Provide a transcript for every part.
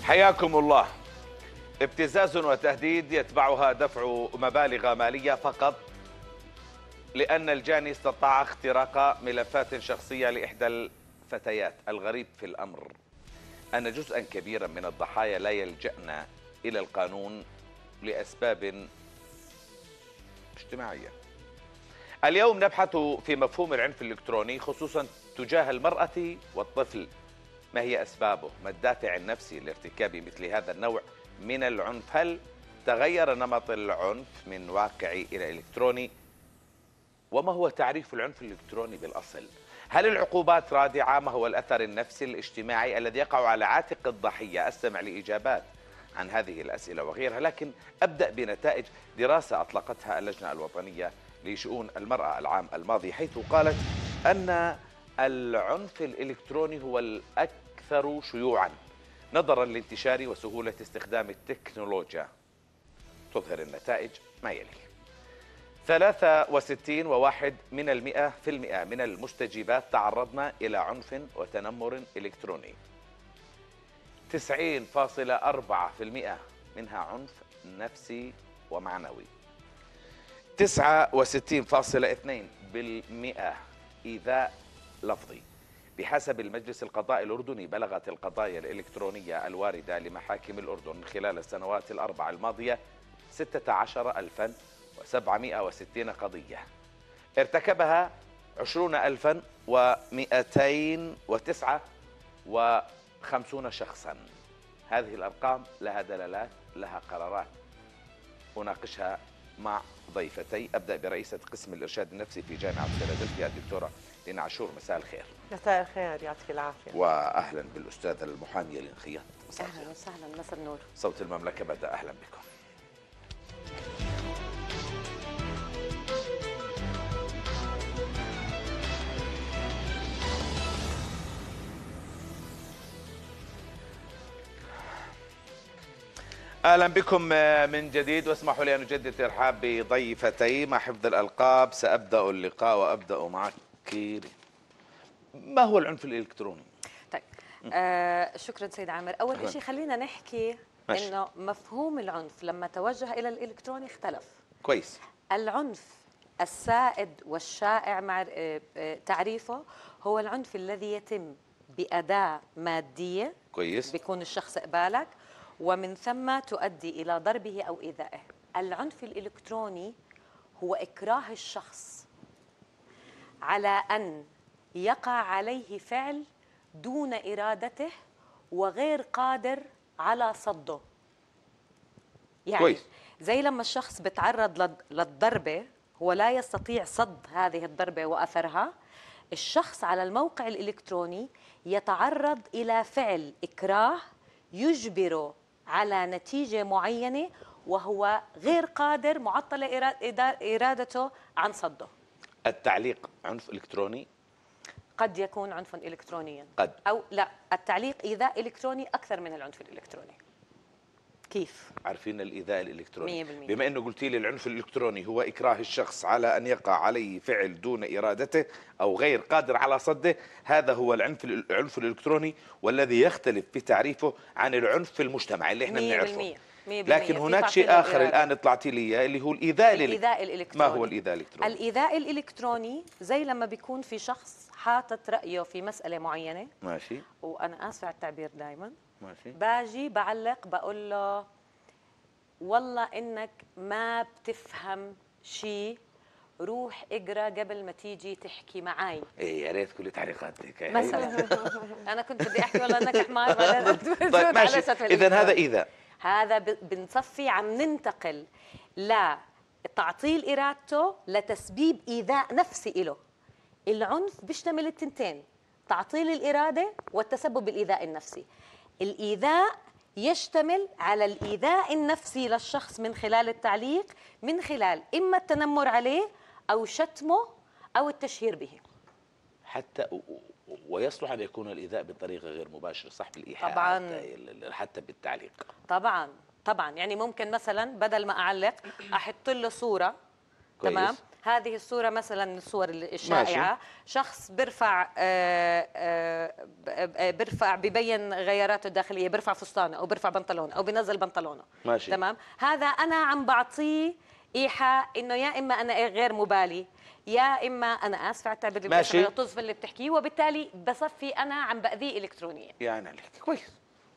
حياكم الله. ابتزاز وتهديد يتبعها دفع مبالغ مالية فقط لأن الجاني استطاع اختراق ملفات شخصية لإحدى الفتيات. الغريب في الأمر أن جزءا كبيرا من الضحايا لا يلجأن إلى القانون لأسباب اجتماعية. اليوم نبحث في مفهوم العنف الإلكتروني خصوصا تجاه المرأة والطفل. ما هي أسبابه؟ ما الدافع النفسي لارتكاب مثل هذا النوع من العنف؟ هل تغير نمط العنف من واقعي إلى إلكتروني؟ وما هو تعريف العنف الإلكتروني بالأصل؟ هل العقوبات رادعة؟ ما هو الأثر النفسي الاجتماعي الذي يقع على عاتق الضحية؟ أستمع لإجابات عن هذه الأسئلة وغيرها، لكن أبدأ بنتائج دراسة أطلقتها اللجنة الوطنية لشؤون المرأة العام الماضي، حيث قالت أن العنف الإلكتروني هو الأكثر شيوعا نظرا لانتشار وسهولة استخدام التكنولوجيا. تظهر النتائج ما يلي: 63.1% من المستجيبات تعرضن إلى عنف وتنمر إلكتروني. 90.4% منها عنف نفسي ومعنوي. 69.2% إيذاء لفظي. بحسب المجلس القضائي الأردني بلغت القضايا الإلكترونية الواردة لمحاكم الأردن خلال السنوات الأربع الماضية 16,760 قضية، ارتكبها 20,259 شخصا. هذه الأرقام لها دلالات، لها قرارات. أناقشها مع ضيفتي. أبدأ برئيسة قسم الإرشاد النفسي في جامعة فيلادلفيا الدكتورة لينا عاشور. مساء الخير. مساء الخير، يعطيك العافية. وأهلا بالأستاذة المحامية للانخياط. أهلا وسهلا، مساء النور. صوت المملكة بدأ. أهلا بكم. أهلا بكم من جديد، واسمحوا لي أن أجدد ترحاب بضيفتي مع حفظ الألقاب. سأبدأ اللقاء وأبدأ معك. ما هو العنف الإلكتروني؟ طيب شكرا سيد عامر. أول شيء خلينا نحكي إنه مفهوم العنف لما توجه إلى الإلكتروني اختلف. كويس. العنف السائد والشائع مع تعريفه هو العنف الذي يتم بأداة مادية. كويس. بيكون الشخص قبالك ومن ثم تؤدي إلى ضربه أو إيذائه. العنف الإلكتروني هو إكراه الشخص على أن يقع عليه فعل دون إرادته وغير قادر على صده. يعني كويس. زي لما الشخص بتعرض للضربة هو لا يستطيع صد هذه الضربة وأثرها. الشخص على الموقع الإلكتروني يتعرض إلى فعل إكراه يجبره على نتيجة معينة وهو غير قادر، معطل إرادته عن صده. التعليق عنف إلكتروني؟ قد يكون عنفا إلكترونيا. قد. أو لا، التعليق إيذاء إلكتروني أكثر من العنف الإلكتروني. كيف؟ عارفين الإيذاء الإلكتروني 100%. بما أنه قلتي لي العنف الإلكتروني هو إكراه الشخص على أن يقع عليه فعل دون إرادته أو غير قادر على صده، هذا هو العنف الإلكتروني، والذي يختلف في تعريفه عن العنف المجتمعي اللي احنا بنعرفه. 100%. لكن هناك شيء آخر الآن طلعتي لي إياه اللي هو الإيذاء الإلكتروني. ما هو الإيذاء الإلكتروني؟ الإيذاء الإلكتروني زي لما بيكون في شخص حاطط رأيه في مسألة معينة. ماشي. وأنا آسفة على التعبير دائما. ماشي. باجي بعلق بقول له والله إنك ما بتفهم شيء، روح اقرا قبل ما تيجي تحكي معي. ايه يا ريت كل تعليقاتك مثلا. انا كنت بدي احكي والله انك حمار. طيب ماشي. اذا هذا ايذاء. هذا بنصفي عم ننتقل لتعطيل ارادته لتسبيب ايذاء نفسي له. العنف بيشتمل التنتين، تعطيل الاراده والتسبب بالايذاء النفسي. الايذاء يشتمل على الإيذاء النفسي للشخص من خلال التعليق، من خلال إما التنمر عليه أو شتمه أو التشهير به. حتى ويصلح أن يكون الإيذاء بطريقة غير مباشرة، صح؟ بالإيحاء طبعا. حتى بالتعليق. طبعا طبعا. يعني ممكن مثلا بدل ما أعلق أحط له صورة كويس. تمام. هذه الصورة مثلا من الصور الشائعة. ماشي. شخص بيرفع ببين غياراته الداخلية، بيرفع فستانه أو بيرفع بنطلونه أو بينزل بنطلونه. ماشي. تمام. هذا أنا عم بعطيه إيحاء إنه يا إما أنا غير مبالي، يا إما أنا آسفة على التعبير اللي ماشي. بدي طز في اللي بتحكيه، وبالتالي بصفي أنا عم بأذيه إلكترونيا. يعني عليك كويس.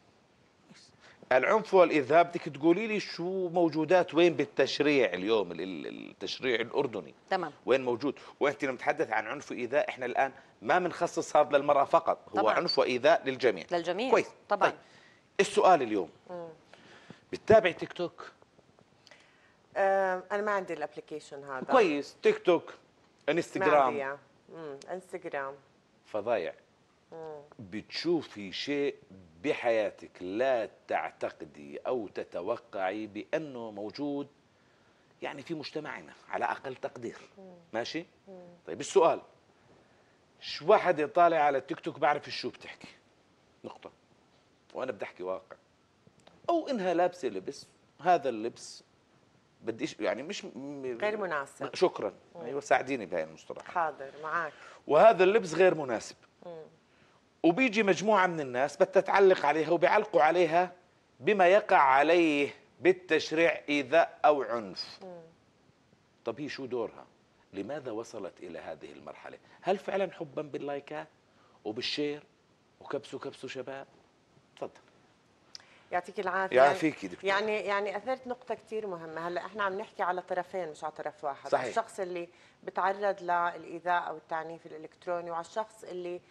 العنف والإيذاء بدك تقولي لي شو موجودات وين بالتشريع اليوم، التشريع الأردني تمام. وين موجود؟ وأنت لما تتحدث عن عنف وإيذاء إحنا الآن ما بنخصص هذا للمرأة فقط، هو طبعاً. عنف وإيذاء للجميع. للجميع كويس. طبعا. طيب السؤال اليوم، بتتابعي تيك توك؟ انا ما عندي الابلكيشن هذا. كويس. تيك توك، ما انستغرام، عندي إياه. انستغرام. فضايع. بتشوفي شيء بحياتك لا تعتقدي أو تتوقعي بأنه موجود يعني في مجتمعنا على أقل تقدير. ماشي؟ طيب السؤال، شو واحد يطالع على التيك توك بعرف شو بتحكي، نقطة، وأنا بدي أحكي واقع، أو إنها لابسة لبس، هذا اللبس بديش يعني مش غير مناسب. شكرا. أيوة ساعديني بهاي المصطلحات. حاضر معك. وهذا اللبس غير مناسب. وبيجي مجموعة من الناس بدها تعلق عليها وبيعلقوا عليها بما يقع عليه بالتشريع إيذاء أو عنف. طب هي شو دورها؟ لماذا وصلت إلى هذه المرحلة؟ هل فعلا حبا باللايكات وبالشير وكبسوا شباب؟ تفضل. يعطيك العافيه. يعافيكي دكتور. يعني اثرت نقطه كثير مهمه. هلا احنا عم نحكي على طرفين مش على طرف واحد. صحيح. على الشخص اللي بتعرض للايذاء او التعنيف الالكتروني، وعلى الشخص اللي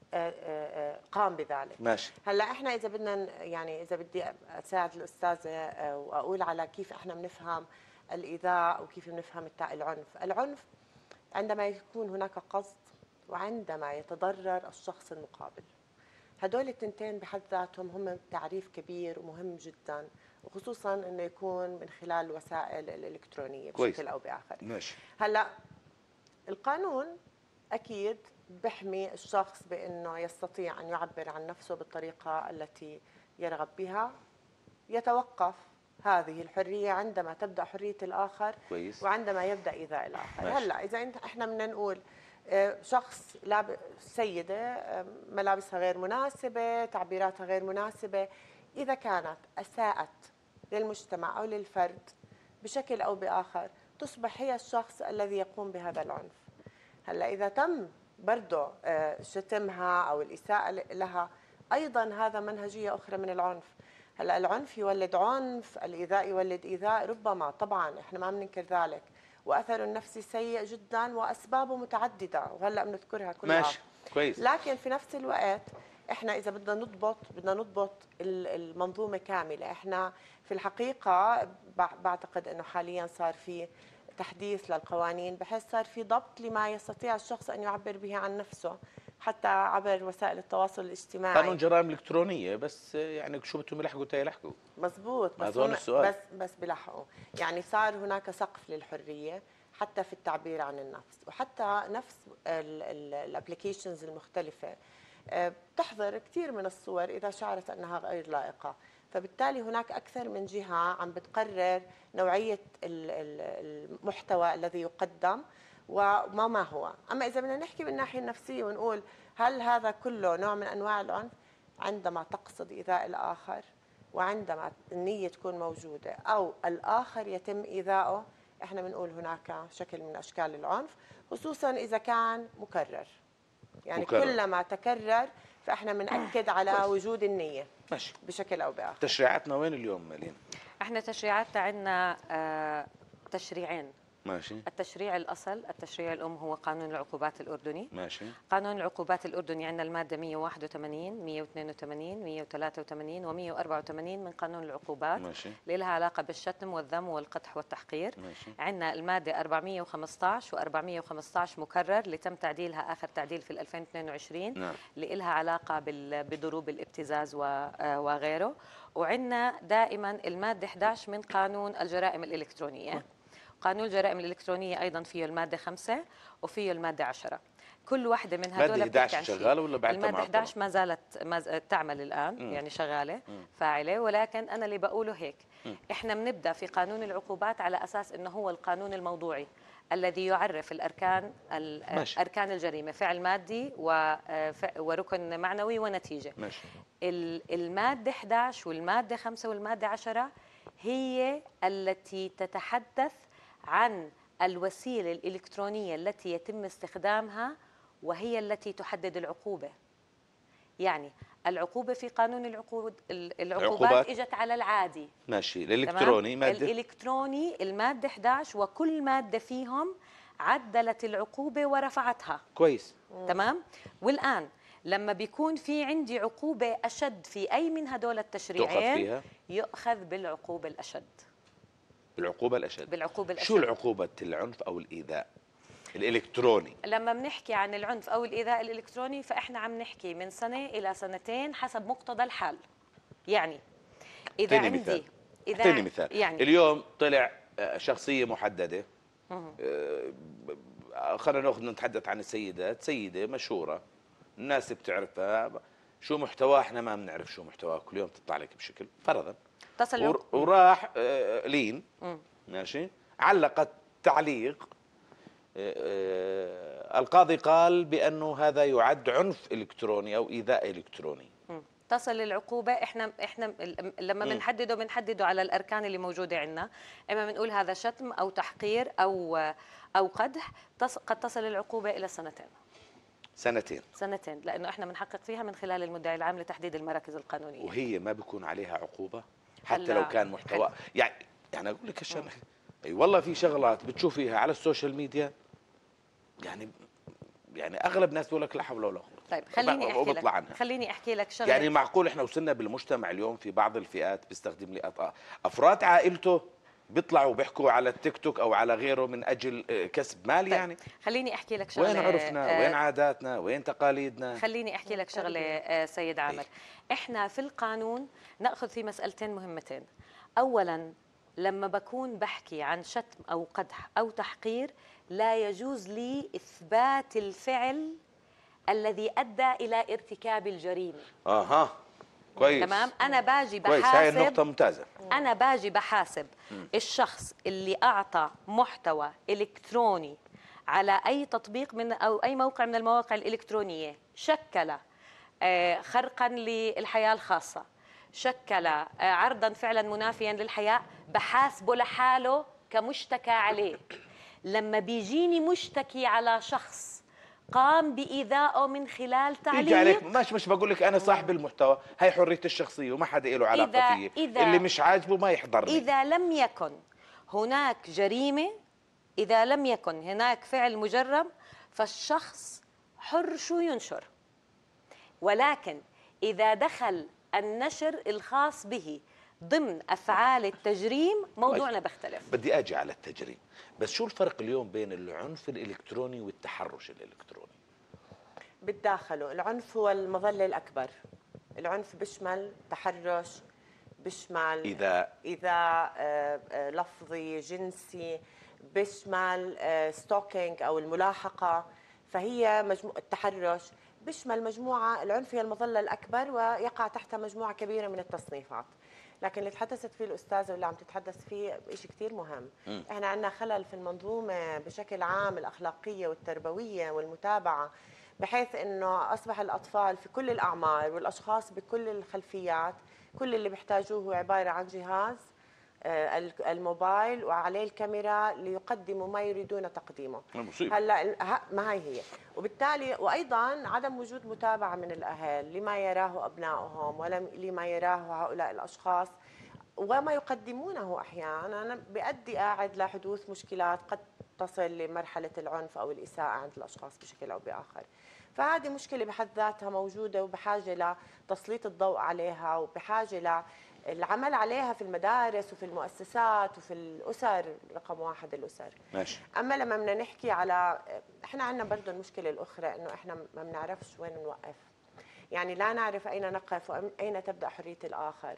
قام بذلك. ماشي. هلا احنا اذا بدنا يعني اذا بدي اساعد الاستاذه واقول على كيف احنا بنفهم الايذاء وكيف بنفهم العنف عندما يكون هناك قصد وعندما يتضرر الشخص المقابل. هدول التنتين بحد ذاتهم هم تعريف كبير ومهم جدا، وخصوصا انه يكون من خلال الوسائل الالكترونيه بشكل او باخر. ماشي. هلا القانون اكيد بحمي الشخص بانه يستطيع ان يعبر عن نفسه بالطريقه التي يرغب بها. يتوقف هذه الحريه عندما تبدا حريه الاخر. كويس. وعندما يبدا ايذاء الاخر. ماشي. هلا اذا احنا بدنا نقول شخص سيده ملابسها غير مناسبه، تعبيراتها غير مناسبه، اذا كانت اساءت للمجتمع او للفرد بشكل او باخر تصبح هي الشخص الذي يقوم بهذا العنف. هلا اذا تم برضه شتمها او الاساءه لها، ايضا هذا منهجيه اخرى من العنف. هلا العنف يولد عنف، الايذاء يولد ايذاء، ربما طبعا احنا ما بننكر ذلك، واثره النفسي سيء جدا واسبابه متعدده وهلا بنذكرها كلها. ماشي. كويس. لكن في نفس الوقت احنا اذا بدنا نضبط المنظومه كامله. احنا في الحقيقه بعتقد انه حاليا صار في تحديث للقوانين بحيث صار في ضبط لما يستطيع الشخص ان يعبر به عن نفسه حتى عبر وسائل التواصل الاجتماعي. قانون جرائم الكترونيه، بس يعني شو بدهم يلحقوا تيلحقوا. مزبوط. بس هون السؤال. بس بلحقوا. يعني صار هناك سقف للحريه حتى في التعبير عن النفس، وحتى نفس الابلكيشنز المختلفه بتحظر كثير من الصور اذا شعرت انها غير لائقه. فبالتالي هناك أكثر من جهة عم بتقرر نوعية المحتوى الذي يقدم وما هو. أما إذا بدنا نحكي بالناحية النفسية ونقول هل هذا كله نوع من أنواع العنف؟ عندما تقصد إيذاء الآخر وعندما النية تكون موجودة أو الآخر يتم إيذاؤه، إحنا بنقول هناك شكل من أشكال العنف، خصوصا إذا كان مكرر. يعني كلما تكرر فإحنا بنأكد على وجود النية. ماشي. بشكل او باخر. تشريعاتنا وين اليوم لين؟ احنا تشريعاتنا عندنا تشريعين. ماشي. التشريع الاصل، التشريع الام هو قانون العقوبات الاردني. ماشي. قانون العقوبات الاردني عندنا الماده 181 182 183 و184 من قانون العقوبات. ماشي. اللي لها علاقه بالشتم والذم والقدح والتحقير. ماشي. عندنا الماده 415 و415 مكرر اللي تم تعديلها اخر تعديل في 2022. نعم. اللي لها علاقه بضروب الابتزاز وغيره. وعندنا دائما الماده 11 من قانون الجرائم الالكترونيه. قانون الجرائم الإلكترونية أيضا فيه المادة 5 وفيه المادة 10. كل واحدة من هذول المادة 11 شغالة ولا بعدها معطلة؟ المادة 11 ما زالت تعمل الآن. يعني شغالة فاعلة، ولكن أنا اللي بقوله هيك. إحنا بنبدأ في قانون العقوبات على أساس إنه هو القانون الموضوعي الذي يعرف ماشي. أركان الجريمة: فعل مادي وركن معنوي ونتيجة. ماشي. المادة 11 والمادة 5 والمادة 10 هي التي تتحدث عن الوسيلة الإلكترونية التي يتم استخدامها، وهي التي تحدد العقوبة. يعني العقوبة في قانون العقوبات اجت على العادي. ماشي. الإلكتروني مادة الإلكتروني المادة 11، وكل مادة فيهم عدلت العقوبة ورفعتها. كويس. تمام. والآن لما بيكون في عندي عقوبة أشد في أي من هدول التشريعين يؤخذ بالعقوبة الأشد. بالعقوبة الأشد. بالعقوبة الأشد. شو العقوبة العنف أو الإيذاء الإلكتروني؟ لما بنحكي عن العنف أو الإيذاء الإلكتروني فإحنا عم نحكي من سنة إلى سنتين حسب مقتضى الحال. يعني إذا عندي مثال. اعطيني مثال. يعني اليوم طلع شخصية محددة، خلينا نتحدث عن السيدات، سيدة مشهورة الناس بتعرفها، شو محتواه احنا ما بنعرف شو محتواه، كل يوم تطلع لك بشكل فرضا. وراح لين ماشي علقت تعليق، القاضي قال بأنه هذا يعد عنف إلكتروني أو إيذاء إلكتروني. تصل العقوبة، احنا لما بنحدده على الأركان اللي موجودة عندنا، اما بنقول هذا شتم أو تحقير أو قدح، قد تصل العقوبة إلى سنتين، لأنه احنا بنحقق فيها من خلال المدعي العام لتحديد المراكز القانونية. وهي ما بيكون عليها عقوبة حتى لو كان محتوى. يعني أقول لك الشغله، أي والله في شغلات بتشوفيها على السوشيال ميديا، يعني أغلب الناس بيقول لك لا حول ولا قوة. طيب خليني أحكي لك شغلة. يعني معقول احنا وصلنا بالمجتمع اليوم في بعض الفئات بيستخدم أفراد عائلته بيطلعوا بيحكوا على التيك توك او على غيره من اجل كسب مال. طيب. يعني خليني احكي لك شغله، وين عرفنا وين عاداتنا وين تقاليدنا. خليني احكي لك شغله سيد عامر. احنا في القانون ناخذ في مسألتين مهمتين. اولا لما بكون بحكي عن شتم او قدح او تحقير لا يجوز لي اثبات الفعل الذي ادى الى ارتكاب الجريمه. كويس. تمام. انا باجي بحاسب. كويس، هاي النقطة ممتازة. انا باجي بحاسب الشخص اللي اعطى محتوى الكتروني على اي تطبيق او اي موقع من المواقع الالكترونية، شكل خرقا للحياة الخاصة، شكل عرضا فعلا منافيا للحياة، بحاسبه لحاله كمشتكى عليه. لما بيجيني مشتكي على شخص قام بإيذائه من خلال تعليق، عليك مش بقول لك أنا صاحب المحتوى، هي حرية الشخصية وما حدا له علاقة فيه. اللي مش عاجبه ما يحضرني. إذا لم يكن هناك جريمة، إذا لم يكن هناك فعل مجرم، فالشخص حر شو ينشر. ولكن إذا دخل النشر الخاص به ضمن أفعال التجريم موضوعنا بيختلف. بدي أجي على التجريم، بس شو الفرق اليوم بين العنف الإلكتروني والتحرش الإلكتروني؟ بتداخلوا. العنف هو المظلة الأكبر. العنف بيشمل تحرش، بيشمل إيذاء لفظي جنسي، بيشمل ستوكينج أو الملاحقة. فهي التحرش بيشمل مجموعة. العنف هي المظلة الأكبر ويقع تحتها مجموعة كبيرة من التصنيفات. لكن اللي تحدثت فيه الأستاذة واللي عم تتحدث فيه شيء كثير مهم. احنا عندنا خلل في المنظومة بشكل عام، الأخلاقية والتربوية والمتابعة، بحيث انه اصبح الاطفال في كل الاعمار والاشخاص بكل الخلفيات كل اللي بيحتاجوه هو عباره عن جهاز الموبايل وعليه الكاميرا ليقدموا ما يريدون تقديمه. هلا ما هي وبالتالي وايضا عدم وجود متابعه من الاهل لما يراه ابنائهم ولما يراه هؤلاء الاشخاص وما يقدمونه احيانا بيؤدي قاعد لحدوث مشكلات قد تصل لمرحله العنف او الاساءه عند الاشخاص بشكل او باخر. فهذه مشكله بحد ذاتها موجوده وبحاجه لتسليط الضوء عليها وبحاجه للعمل عليها في المدارس وفي المؤسسات وفي الاسر. رقم واحد الاسر. ماشي. اما لما بدنا نحكي على احنا عندنا برضه المشكله الاخرى انه احنا ما بنعرفش وين نوقف. يعني لا نعرف اين نقف واين تبدا حريه الاخر.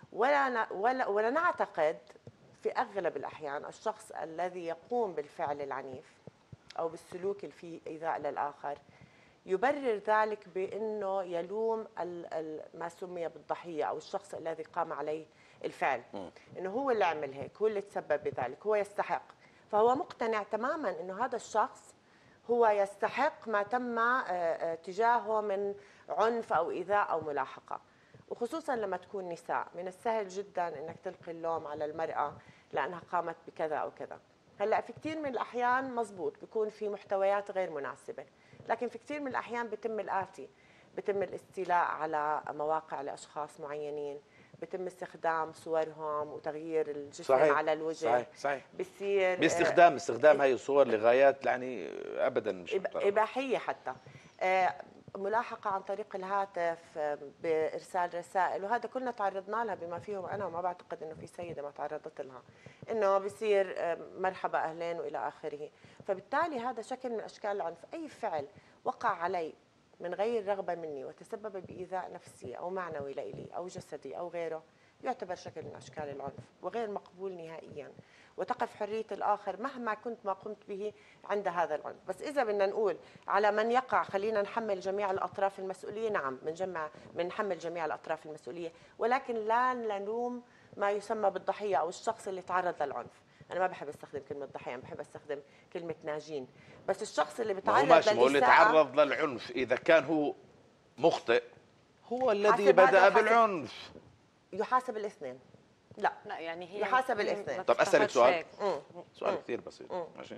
ولا نعتقد في اغلب الاحيان الشخص الذي يقوم بالفعل العنيف او بالسلوك اللي فيه ايذاء للاخر يبرر ذلك بانه يلوم ما سمي بالضحيه او الشخص الذي قام عليه الفعل، انه هو اللي عمل هيك، هو اللي تسبب بذلك، هو يستحق. فهو مقتنع تماما انه هذا الشخص هو يستحق ما تم تجاهه من عنف او ايذاء او ملاحقه. وخصوصا لما تكون نساء، من السهل جدا انك تلقي اللوم على المراه لانها قامت بكذا او كذا. هلا في كثير من الاحيان مزبوط بيكون في محتويات غير مناسبه، لكن في كثير من الاحيان بيتم الاتي: بيتم الاستيلاء على مواقع لاشخاص معينين، بيتم استخدام صورهم وتغيير الجسم صحيح. على الوجه. صحيح. بصير باستخدام هاي الصور لغايات يعني ابدا مش محترمة. اباحيه حتى. ملاحقه عن طريق الهاتف، بارسال رسائل، وهذا كلنا تعرضنا لها بما فيهم انا، وما بعتقد انه في سيده ما تعرضت لها، انه بصير مرحبا اهلين والى اخره. فبالتالي هذا شكل من اشكال العنف. اي فعل وقع علي من غير رغبه مني وتسبب بايذاء نفسي او معنوي لإلي او جسدي او غيره يعتبر شكل من اشكال العنف وغير مقبول نهائيا، وتقف حريه الاخر مهما كنت ما قمت به عند هذا العنف. بس اذا بدنا نقول على من يقع خلينا نحمل جميع الاطراف المسؤوليه، نعم بنحمل جميع الاطراف المسؤوليه، ولكن لا نلوم ما يسمى بالضحيه او الشخص اللي تعرض للعنف. انا ما بحب استخدم كلمه ضحيه، بحب استخدم كلمه ناجين. بس الشخص اللي بتعرض ماشي، ما هو اللي للإساءة تعرض للعنف اذا كان هو مخطئ هو الذي حاسب هذا بدأ وحاسب- بالعنف. يحاسب الاثنين. لا لا يعني هي يحاسب الاثنين. طب أسألك سؤال. هيك. سؤال كثير بسيط. ماشي.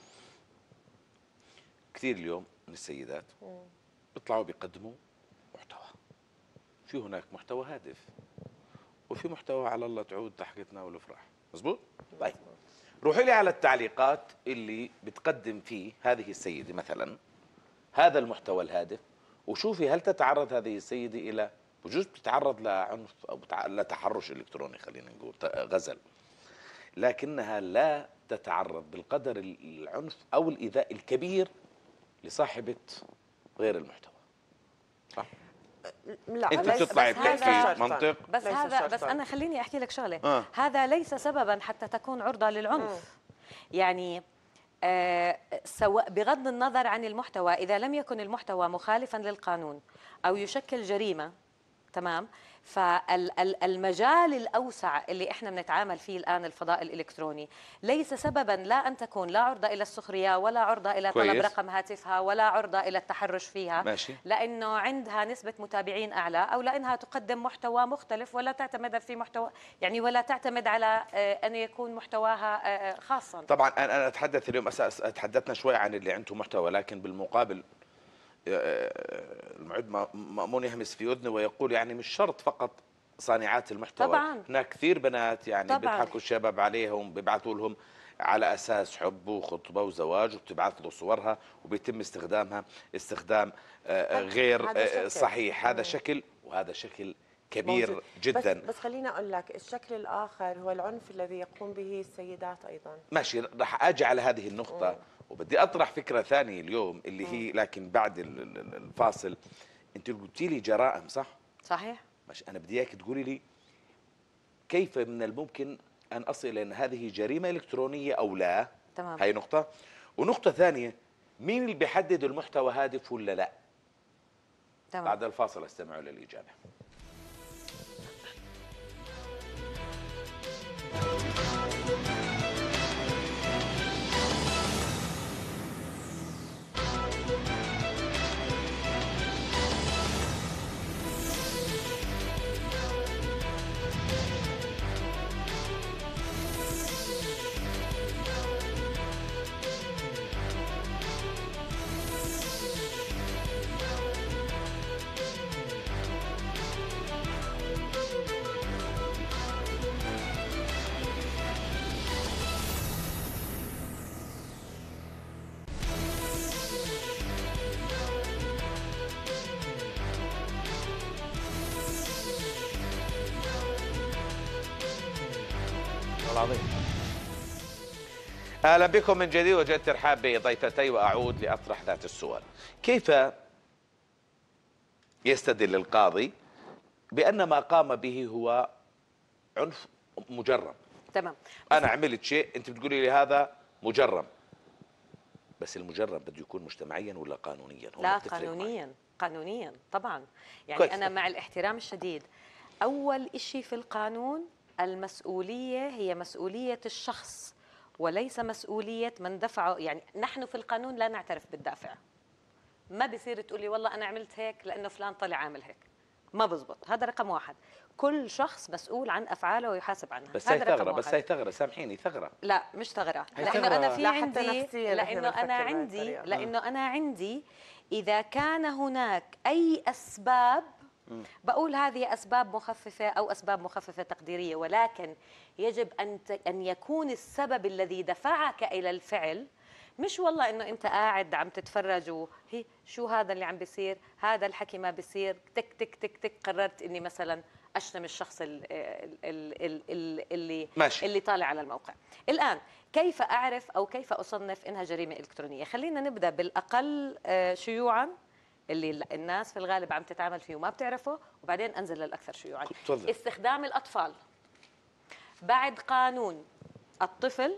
كثير اليوم من السيدات بيطلعوا بيقدموا محتوى، في هناك محتوى هادف وفي محتوى على الله تعود ضحكتنا والافراح، مزبوط؟ طيب روحي لي على التعليقات اللي بتقدم فيه هذه السيده مثلا هذا المحتوى الهادف، وشوفي هل تتعرض هذه السيده الى، بجوز بتتعرض لعنف او لتحرش الكتروني، خلينا نقول غزل، لكنها لا تتعرض بالقدر العنف او الايذاء الكبير لصاحبه غير المحتوى. صح؟ لا انت ليس- بتطلعي بس هذا بتحكي شرطاً. منطق. بس ليس هذا شرطاً. بس انا خليني احكي لك شغله. آه. هذا ليس سببا حتى تكون عرضه للعنف. يعني سواء بغض النظر عن المحتوى، اذا لم يكن المحتوى مخالفا للقانون او يشكل جريمه، تمام، فالمجال الأوسع اللي احنا بنتعامل فيه الآن الفضاء الإلكتروني ليس سببا لا أن تكون لا عرضة إلى السخرية ولا عرضة إلى طلب كويس. رقم هاتفها ولا عرضة إلى التحرش فيها. ماشي. لأنه عندها نسبة متابعين أعلى، أو لأنها تقدم محتوى مختلف ولا تعتمد في محتوى، يعني ولا تعتمد على أن يكون محتواها خاصا. طبعا انا اتحدث اليوم تحدثنا شوي عن اللي عنده محتوى، لكن بالمقابل المعد مأمون يهمس في أذنه ويقول يعني مش شرط فقط صانعات المحتوى، طبعاً. هناك كثير بنات يعني طبعاً. بيضحكوا الشباب عليهم، بيبعثوا لهم على أساس حب وخطبة وزواج، وبتبعث له صورها وبيتم استخدامها استخدام غير هذا شكل. صحيح. هذا شكل، وهذا شكل كبير موجود. جدا. بس خليني اقول لك الشكل الاخر هو العنف الذي يقوم به السيدات ايضا. ماشي، راح اجي على هذه النقطة وبدي اطرح فكرة ثانية اليوم اللي هي لكن بعد الفاصل. انت قلتي لي جرائم، صح؟ صحيح. ماشي، انا بدي اياك تقولي لي كيف من الممكن ان اصل الى ان هذه جريمة الكترونية او لا. تمام. هاي نقطة. ونقطة ثانية، مين اللي بيحدد المحتوى هادف ولا لا؟ تمام. بعد الفاصل استمعوا للإجابة. العظيم. اهلا بكم من جديد، وجدت ترحاب بضيفتي واعود لاطرح ذات السؤال. كيف يستدل القاضي بان ما قام به هو عنف مجرم؟ تمام. انا عملت شيء انت بتقولي لي هذا مجرم، بس المجرم بده يكون مجتمعيا ولا قانونيا؟ لا، قانونيا. قانونيا طبعا. يعني كويس. أنا مع الاحترام الشديد، أول إشي في القانون المسؤولية هي مسؤولية الشخص وليس مسؤولية من دفعه. يعني نحن في القانون لا نعترف بالدافع. ما بصير تقولي والله أنا عملت هيك لأنه فلان طلع عامل هيك، ما بزبط. هذا رقم واحد. كل شخص مسؤول عن أفعاله ويحاسب عنها. بس هي هذا رقم ثغرة، واحد. بس هي ثغرة، سامحيني، ثغرة. لا مش ثغرة، هي لأنه ثغرة. أنا في لا، حتى عندي، نفسياً إحنا لأنه أنا عندي إذا كان هناك أي أسباب، بقول هذه أسباب مخففة أو أسباب مخففة تقديرية، ولكن يجب أن يكون السبب الذي دفعك إلى الفعل، مش والله إنه أنت قاعد عم تتفرج وهي شو هذا اللي عم بيصير، هذا الحكي ما بيصير، تك تك تك تك قررت إني مثلا أشتم الشخص اللي طالع على الموقع. الآن كيف أعرف أو كيف أصنف إنها جريمة إلكترونية؟ خلينا نبدأ بالأقل شيوعاً، اللي الناس في الغالب عم تتعامل فيه وما بتعرفه، وبعدين أنزل للأكثر شيوعاً. تفضل. استخدام الأطفال. بعد قانون الطفل،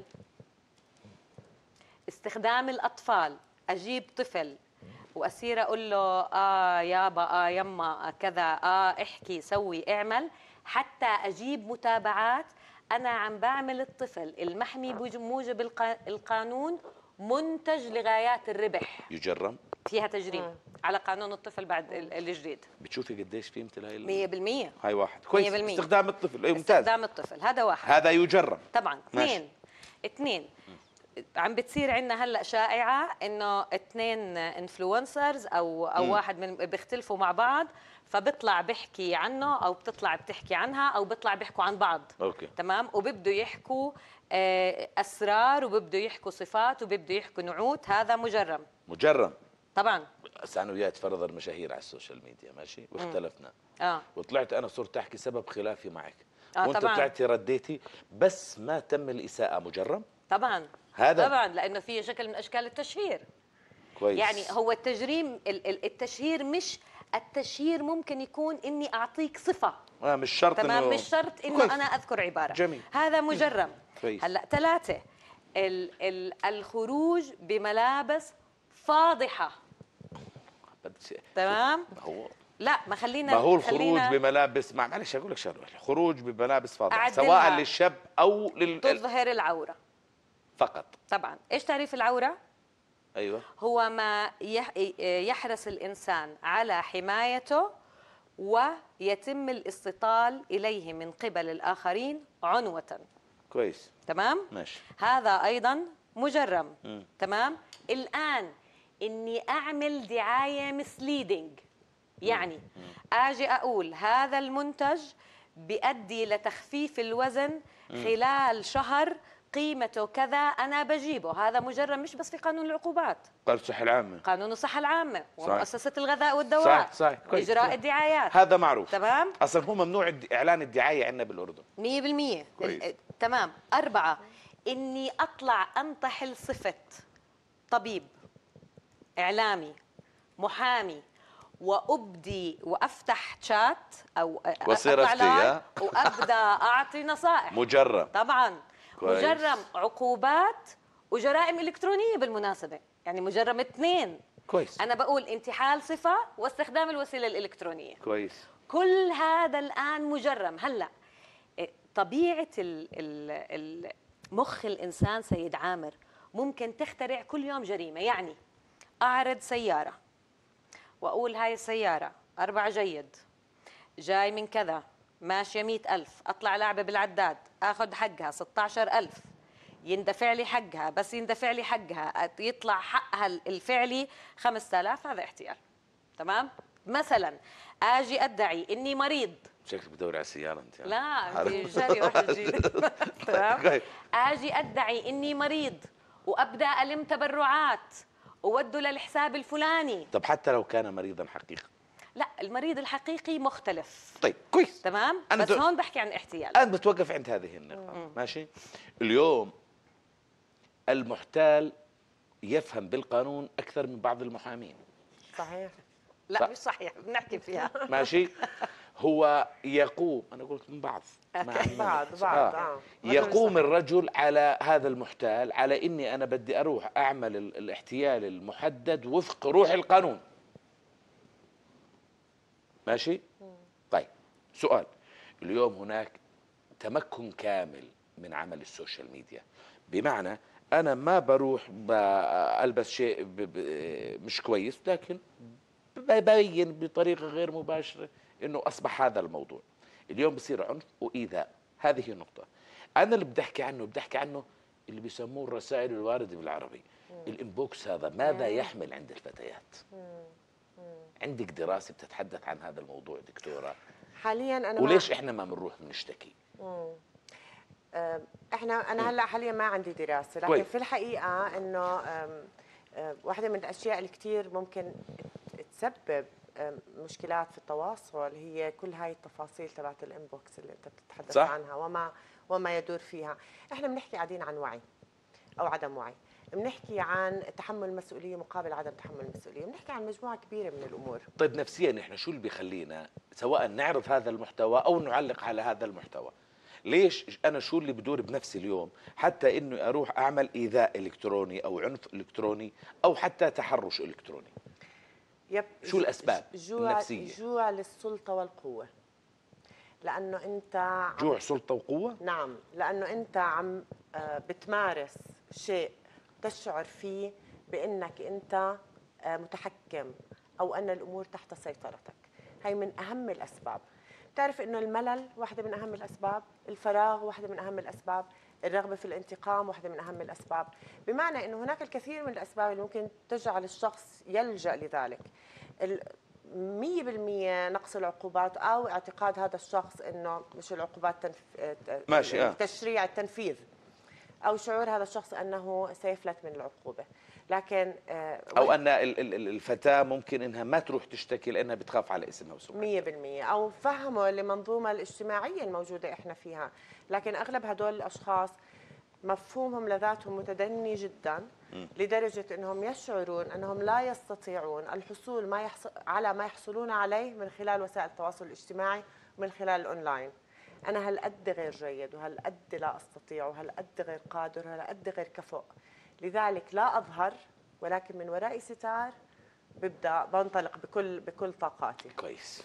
استخدام الأطفال، أجيب طفل وأصير أقول له يابا يما كذا، احكي سوي اعمل، حتى أجيب متابعات أنا عم بعمل الطفل المحمي بموجب القانون منتج لغايات الربح، يجرم. فيها تجريم على قانون الطفل بعد الجديد. بتشوفي قديش في مثل هاي 100%. هاي واحد كويس. 100%. استخدام الطفل، اي ممتاز. استخدام الطفل هذا واحد، هذا يجرم طبعا. اثنين عم بتصير عندنا هلا شائعه انه اثنين انفلونسرز او واحد من بيختلفوا مع بعض، فبيطلع بيحكي عنه او بتطلع بتحكي عنها او بيطلع بيحكوا عن بعض. اوكي. تمام. وبيبدوا يحكوا اسرار، وبيبدوا يحكوا صفات، وبيبدوا يحكوا نعوت. هذا مجرم طبعا. بس انا وياك تفرض المشاهير على السوشيال ميديا، ماشي، واختلفنا. وطلعت انا صرت احكي سبب خلافي معك، وانت طبعاً. طلعتي رديتي، بس ما تم الاساءة، مجرم طبعا. هذا طبعا، لانه فيه شكل من اشكال التشهير. كويس. يعني هو التجريم التشهير، مش التشهير ممكن يكون اني اعطيك صفه، مش شرط. تمام، مش شرط انه انا اذكر عباره. جميل. هذا مجرم. كويس. هلا 3 الخروج بملابس فاضحه. تمام. لا ما خلينا، ما هو الخروج بملابس، معلش اقول لك شغله، الخروج بملابس فاضحه سواء للشاب او تظهر العوره فقط. طبعا. ايش تعريف العوره؟ ايوه، هو ما يحرص الانسان على حمايته ويتم الاستطال اليه من قبل الاخرين عنوه. كويس. تمام. ماشي. هذا ايضا مجرم. تمام. الان اني اعمل دعايه مسليدنج، يعني اجي اقول هذا المنتج بيؤدي لتخفيف الوزن خلال شهر، قيمته كذا، انا بجيبه. هذا مجرم، مش بس في قانون العقوبات، قانون الصحه العامه، قانون الصحه العامه، صحيح. ومؤسسه الغذاء والدواء، صحيح. كويس. اجراء الدعايات، هذا معروف. تمام. اصلا هو ممنوع اعلان الدعايه عندنا بالاردن 100%. تمام. 4 اني اطلع انتحل صفه طبيب، اعلامي، محامي، وابدي وافتح شات او وصير افتي وابدا اعطي نصائح. مجرم طبعا. كويس. مجرم. عقوبات وجرائم الكترونيه بالمناسبه، يعني مجرم 2. كويس. انا بقول انتحال صفه واستخدام الوسيله الالكترونيه. كويس. كل هذا الان مجرم. هلا طبيعه مخ الانسان سيد عامر ممكن تخترع كل يوم جريمه. يعني اعرض سياره واقول هاي السياره 4 جيد، جاي من كذا، ماشيه 100,000، اطلع لعبه بالعداد، اخذ حقها 16,000، يندفع لي حقها، بس يندفع لي حقها يطلع حقها الفعلي 5,000، هذا احتيال. تمام. مثلا اجي ادعي اني مريض. شكلك بدور على السياره انت. لا انت جاري واحده جيد. تمام. اجي ادعي اني مريض وابدا الم تبرعات ووده للحساب الفلاني. طب حتى لو كان مريضا حقيقي؟ لا، المريض الحقيقي مختلف. طيب كويس. تمام. بس هون بحكي عن احتيال. انا بتوقف عند هذه النقطه. ماشي. اليوم المحتال يفهم بالقانون اكثر من بعض المحامين. صحيح. لا صح. مش صحيح، بنحكي فيها. ماشي. هو يقوم، انا قلت من بعض بعض يقوم الرجل على هذا المحتال على اني انا بدي اروح اعمل الاحتيال المحدد وفق روح القانون. ماشي. طيب سؤال، اليوم هناك تمكن كامل من عمل السوشيال ميديا، بمعنى انا ما بروح البس شيء مش كويس، لكن ببين بطريقه غير مباشره انه اصبح هذا الموضوع. اليوم بصير عنف وايذاء، هذه النقطه. انا اللي بدي احكي عنه اللي بيسموه الرسائل الوارده بالعربي، الانبوكس. هذا ماذا يحمل عند الفتيات؟ عندك دراسه بتتحدث عن هذا الموضوع دكتوره؟ حاليا انا وليش احنا ما بنروح بنشتكي؟ انا هلا حاليا ما عندي دراسه، لكن كويس. في الحقيقه انه واحده من الاشياء اللي كثير ممكن تسبب مشكلات في التواصل هي كل هاي التفاصيل تبعت الانبوكس اللي انت بتتحدث صح. عنها وما يدور فيها. احنا بنحكي قاعدين عن وعي او عدم وعي، بنحكي عن تحمل مسؤوليه مقابل عدم تحمل مسؤوليه، بنحكي عن مجموعه كبيره من الامور. طيب نفسيا احنا شو اللي بيخلينا سواء نعرض هذا المحتوى او نعلق على هذا المحتوى؟ ليش انا شو اللي بدور بنفسي اليوم حتى انه اروح اعمل ايذاء الكتروني او عنف الكتروني او حتى تحرش الكتروني؟ شو الاسباب النفسيه؟ جوع للسلطه والقوه، لانه انت جوع سلطه وقوه. نعم، لانه انت عم بتمارس شيء تشعر فيه بانك انت متحكم او ان الامور تحت سيطرتك. هي من اهم الاسباب. بتعرف انه الملل واحده من اهم الاسباب، الفراغ واحده من اهم الاسباب، الرغبه في الانتقام واحده من اهم الاسباب، بمعنى انه هناك الكثير من الاسباب اللي ممكن تجعل الشخص يلجا لذلك. 100% نقص العقوبات او اعتقاد هذا الشخص انه مش العقوبات ماشي تشريع التنفيذ، او شعور هذا الشخص انه سيفلت من العقوبه. لكن او ان الفتاه ممكن انها ما تروح تشتكي لانها بتخاف على اسمها وسمعتها 100%، او فهمه للمنظومه الاجتماعيه الموجوده احنا فيها. لكن اغلب هدول الاشخاص مفهومهم لذاتهم متدني جدا، لدرجه انهم يشعرون انهم لا يستطيعون الحصول على ما يحصلون عليه من خلال وسائل التواصل الاجتماعي ومن خلال الاونلاين. انا هالقد غير جيد، وهالقد لا استطيع، وهالقد غير قادر، وهالقد غير كفؤ، لذلك لا اظهر، ولكن من وراء ستار بنطلق بكل طاقاتي. كويس.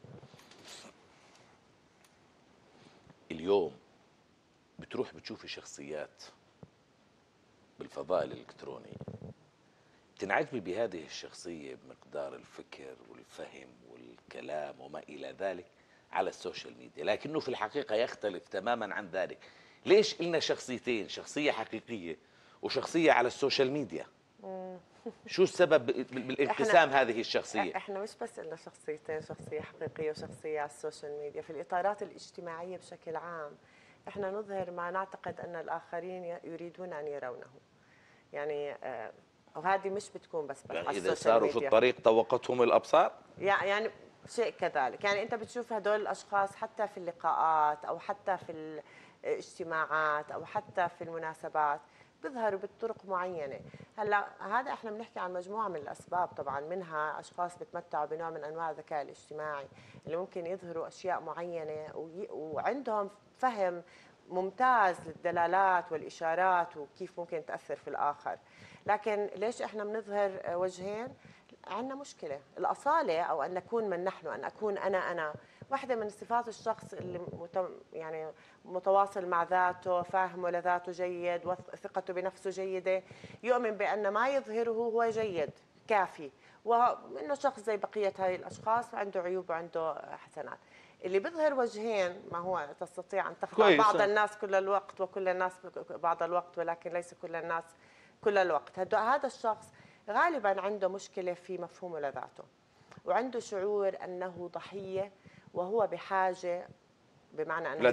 اليوم بتروح بتشوفي شخصيات بالفضاء الإلكتروني، تنعجبي بهذه الشخصية بمقدار الفكر والفهم والكلام وما إلى ذلك على السوشيال ميديا، لكنه في الحقيقة يختلف تماما عن ذلك. ليش إلنا شخصيتين، شخصية حقيقية وشخصية على السوشيال ميديا؟ شو السبب بالانقسام هذه الشخصية؟ احنا مش بس لنا شخصيتين، شخصية حقيقية وشخصية على السوشيال ميديا. في الإطارات الاجتماعية بشكل عام احنا نظهر ما نعتقد أن الآخرين يريدون أن يرونه. يعني وهذه مش بتكون بس على السوشيال إذا صاروا في الطريق طوقتهم الأبصار؟ يعني شيء كذلك. يعني أنت بتشوف هدول الأشخاص حتى في اللقاءات أو حتى في الاجتماعات أو حتى في المناسبات بيظهروا بطرق معينه. هلا هذا احنا بنحكي عن مجموعه من الاسباب، طبعا منها اشخاص بتمتعوا بنوع من انواع الذكاء الاجتماعي اللي ممكن يظهروا اشياء معينه وعندهم فهم ممتاز للدلالات والاشارات وكيف ممكن تاثر في الاخر. لكن ليش احنا بنظهر وجهين؟ عندنا مشكله. الاصاله او ان نكون من نحن، ان اكون انا واحدة من صفات الشخص اللي يعني متواصل مع ذاته، فاهمه لذاته جيد، وثقته بنفسه جيدة، يؤمن بأن ما يظهره هو جيد كافي، وإنه شخص زي بقية هاي الأشخاص عنده عيوب وعنده حسنات. اللي بيظهر وجهين ما هو تستطيع أن تخدع بعض الناس كل الوقت وكل الناس بعض الوقت، ولكن ليس كل الناس كل الوقت. هذا الشخص غالبا عنده مشكلة في مفهومه لذاته، وعنده شعور أنه ضحية، وهو بحاجة، بمعنى أنه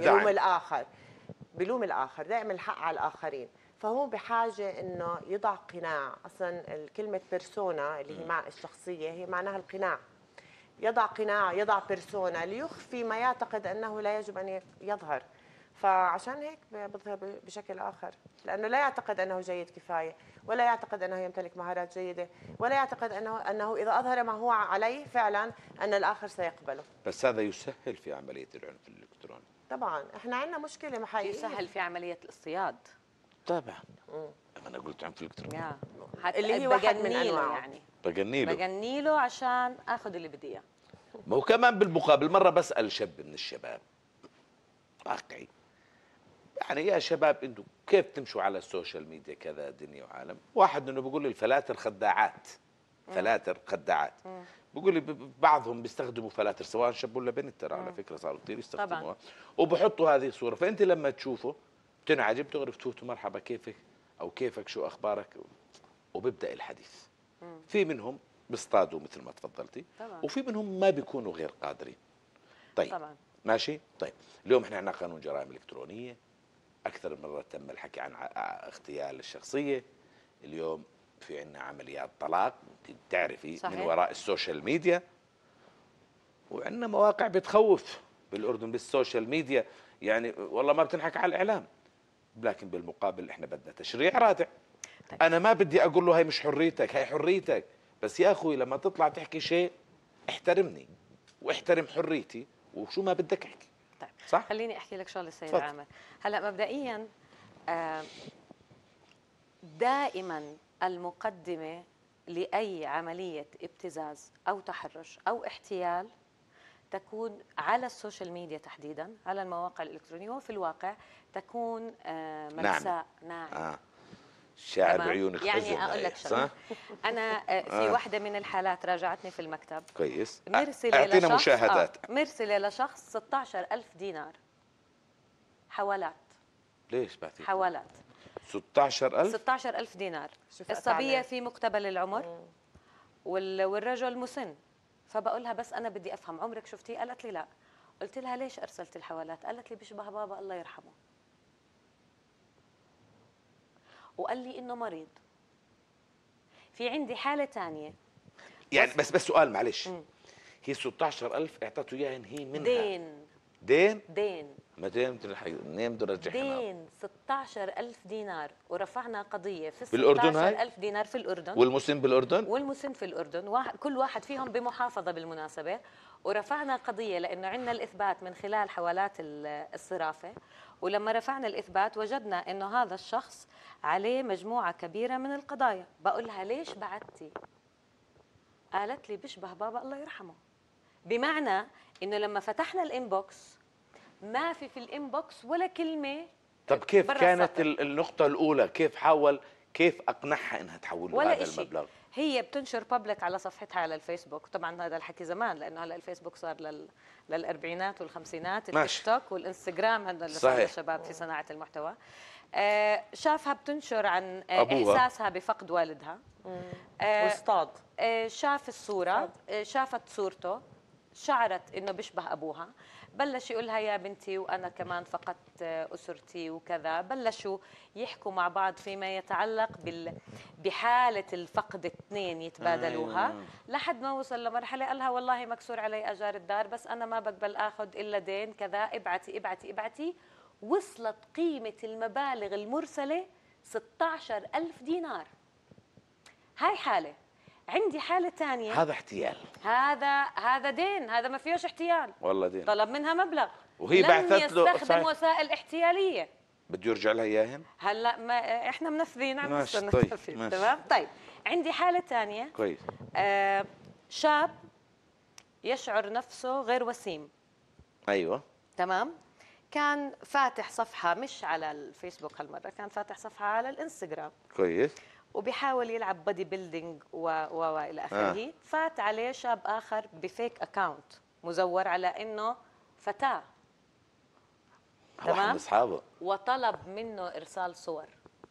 بلوم الآخر، دائما الحق على الآخرين. فهو بحاجة أنه يضع قناع. أصلا الكلمة بيرسونا اللي هي مع الشخصية هي معناها القناع. يضع قناع، يضع بيرسونا ليخفي ما يعتقد أنه لا يجب أن يظهر. فعشان هيك بيظهر بشكل آخر، لأنه لا يعتقد أنه جيد كفاية، ولا يعتقد أنه يمتلك مهارات جيدة، ولا يعتقد أنه إذا أظهر ما هو عليه فعلا أن الآخر سيقبله. بس هذا يسهل في عملية العنف الإلكتروني. طبعا احنا عندنا مشكلة حقيقية. يسهل في عملية الاصطياد. طبعا. أنا قلت عنف إلكتروني اللي هي واحد من أنواعه. يعني بجني له عشان آخذ اللي بدي إياه. ما هو كمان بالمقابل مرة بسأل شاب من الشباب واقعي، يعني يا شباب انتم كيف تمشوا على السوشيال ميديا كذا دنيا وعالم. واحد انه بيقول لي الفلاتر خداعات، فلاتر خداعات. بيقول لي بعضهم بيستخدموا فلاتر سواء شاب ولا بنت، ترى على فكره صاروا كثير يستخدموها وبحطوا هذه الصوره، فانت لما تشوفه بتنعجب، تغرف تفوتوا مرحبا كيفك او كيفك شو اخبارك، وبيبدا الحديث. في منهم بيصطادوا مثل ما تفضلتي طبعا. وفي منهم ما بيكونوا غير قادرين. طيب طبعا. ماشي. طيب اليوم احنا عندنا قانون جرائم الكترونيه، اكثر من مره تم الحكي عن اغتيال الشخصيه، اليوم في عندنا عمليات طلاق تعرفي صحيح. من وراء السوشيال ميديا، وعندنا مواقع بتخوف بالاردن بالسوشيال ميديا، يعني والله ما بتنحكى على الاعلام، لكن بالمقابل احنا بدنا تشريع رادع. طيب. انا ما بدي اقول له هي مش حريتك، هي حريتك، بس يا اخوي لما تطلع تحكي شيء احترمني واحترم حريتي وشو ما بدك احكي. طيب صح؟ خليني احكي لك شغله سيد تفضل. عامر. هلا مبدئيا دائما المقدمه لاي عمليه ابتزاز او تحرش او احتيال تكون على السوشيال ميديا تحديدا، على المواقع الالكترونيه، وفي الواقع تكون ملساء ناعم. شاعر تمام؟ بعيونك يعني حزن اقول هاي، لك شغله، صح؟ انا في واحده من الحالات راجعتني في المكتب، كويس. مرسله اعطينا لشخص مشاهدات. مرسله لشخص 16,000 دينار حوالات. ليش بعتي؟ حوالات 16,000 16,000 دينار. شوف الصبيه أتعلم. في مقتبل العمر والرجل مسن. فبقول لها بس انا بدي افهم عمرك شفتيه؟ قالت لي لا. قلت لها ليش ارسلت الحوالات؟ قالت لي بيشبه بابا الله يرحمه، وقال لي انه مريض. في عندي حاله ثانيه يعني بس سؤال معلش، هي 16,000 اعطته اياها هي منها دين دين ما دين منين بده يرجعها؟ دين 16,000 دينار، ورفعنا قضيه في بالأردن هاي؟ 16,000 دينار في الاردن، والمسلم بالاردن؟ والمسن في الأردن، كل واحد فيهم بمحافظة بالمناسبة. ورفعنا قضية لأنه عندنا الإثبات من خلال حوالات الصرافة، ولما رفعنا الإثبات وجدنا أنه هذا الشخص عليه مجموعة كبيرة من القضايا. بقولها ليش بعتي؟ قالت لي بيشبه بابا الله يرحمه. بمعنى أنه لما فتحنا الإنبوكس ما في الإنبوكس ولا كلمة. طب كيف برا كانت السطر. النقطة الأولى؟ كيف أقنعها إنها تحول له ولا هذا إشي. المبلغ؟ هي بتنشر بابليك على صفحتها على الفيسبوك. طبعا هذا الحكي زمان، لانه هلا الفيسبوك صار للاربعينات والخمسينات، التيك توك والانستغرام هذا اللي صار للشباب في صناعه المحتوى. شافها بتنشر عن أبوها. احساسها بفقد والدها. واصطاد. شاف الصوره، شافت صورته، شعرت انه بيشبه ابوها. بلش يقولها يا بنتي وانا كمان فقدت اسرتي وكذا. بلشوا يحكوا مع بعض فيما يتعلق بحاله الفقد، اثنين يتبادلوها. لحد ما وصل لمرحله قالها والله مكسور علي اجار الدار، بس انا ما بقبل اخذ الا دين كذا، ابعتي ابعتي ابعتي. وصلت قيمه المبالغ المرسله 16,000 دينار. هاي حاله. عندي حالة ثانية. هذا احتيال. هذا دين، هذا ما فيهوش احتيال. والله دين. طلب منها مبلغ وهي بعثت له. يستخدم وسائل احتيالية. بده يرجع لها اياهن؟ هلا ما احنا منفذين عم ماشي. نستنى. طيب. تمام. طيب عندي حالة ثانية. كويس. شاب يشعر نفسه غير وسيم. ايوه. تمام. كان فاتح صفحة مش على الفيسبوك هالمرة، كان فاتح صفحة على الانستغرام. كويس. وبيحاول يلعب بودي بيلدينج والى اخره. فات عليه شاب اخر بفيك اكاونت مزور على انه فتاه. تمام. اصحابه. وطلب منه ارسال صور.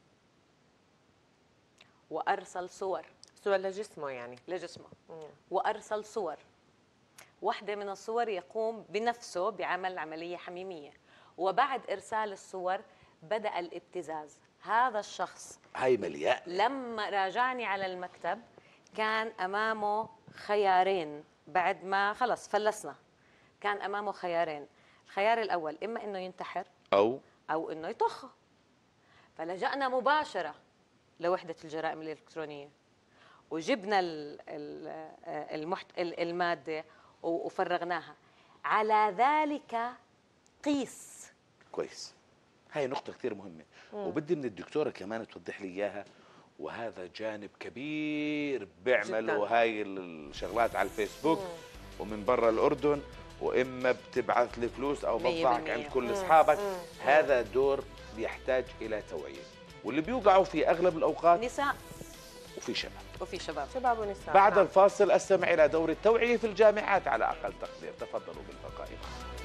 وارسل صور لجسمه، يعني لجسمه. وارسل صور. واحدة من الصور يقوم بنفسه بعمل عملية حميمية، وبعد ارسال الصور بدأ الابتزاز. هذا الشخص هاي مليان. لما راجعني على المكتب كان أمامه خيارين. بعد ما خلص فلسنا كان أمامه خيارين. الخيار الأول إما إنه ينتحر أو إنه يطخ. فلجأنا مباشرة لوحدة الجرائم الإلكترونية، وجبنا المادة وفرغناها. على ذلك قيس. كويس. هاي نقطة كثير مهمة، وبدي من الدكتورة كمان توضح لي إياها. وهذا جانب كبير بيعملوا هاي الشغلات على الفيسبوك ومن برا الأردن، واما بتبعث لي فلوس او بفضحك 100%. عند كل اصحابك. هذا دور بيحتاج الى توعيه، واللي بيوقعوا في اغلب الاوقات نساء وفي شباب. وفي شباب. شباب ونساء. بعد نعم. الفاصل استمع الى دور التوعيه في الجامعات على اقل تقدير. تفضلوا بالبقاء معنا.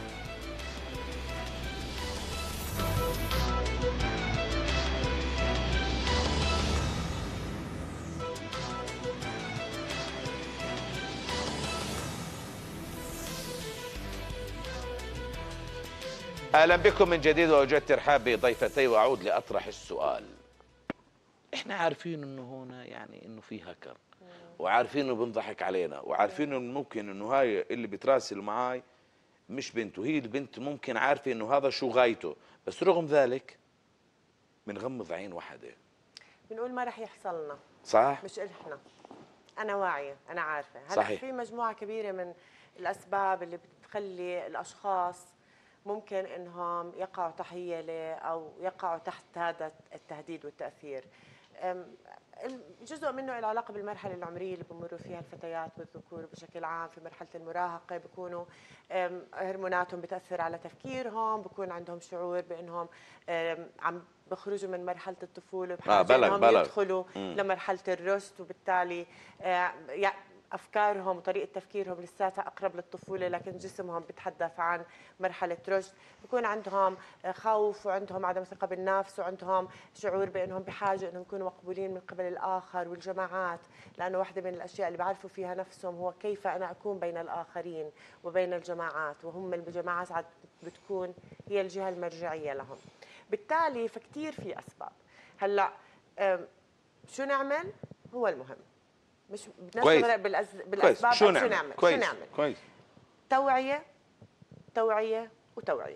اهلا بكم من جديد، واوجدت ترحاب بضيفتي واعود لاطرح السؤال. احنا عارفين انه هنا يعني انه في هاكر، وعارفين انه بنضحك علينا، وعارفين انه ممكن انه هاي اللي بتراسل معاي مش بنته، هي البنت ممكن عارفه انه هذا شو غايته، بس رغم ذلك بنغمض عين واحده. بنقول ما رح يحصل لنا. صح؟ مش احنا. انا واعيه، انا عارفه. هلا صحيح. في مجموعه كبيره من الاسباب اللي بتخلي الاشخاص ممكن انهم يقعوا ضحيه له او يقعوا تحت هذا التهديد والتاثير. جزء منه له علاقه بالمرحله العمريه اللي بمروا فيها الفتيات والذكور بشكل عام. في مرحله المراهقه بيكونوا هرموناتهم بتاثر على تفكيرهم، بكون عندهم شعور بانهم عم بخرجوا من مرحله الطفوله بحاجه انهم يدخلوا لمرحله الرشد، وبالتالي افكارهم وطريقه تفكيرهم لساتها اقرب للطفوله، لكن جسمهم بيتحدث عن مرحله رشد. بكون عندهم خوف وعندهم عدم ثقه بالنفس وعندهم شعور بانهم بحاجه انهم يكونوا مقبولين من قبل الاخر والجماعات، لانه واحده من الاشياء اللي بيعرفوا فيها نفسهم هو كيف انا اكون بين الاخرين وبين الجماعات، وهم الجماعات عاد بتكون هي الجهه المرجعيه لهم. بالتالي فكتير في اسباب. هلا شو نعمل هو المهم، مش بدنا نشتغل بالاسباب. شو نعمل؟ كويس. شو نعمل؟ كويس. توعيه توعيه وتوعيه.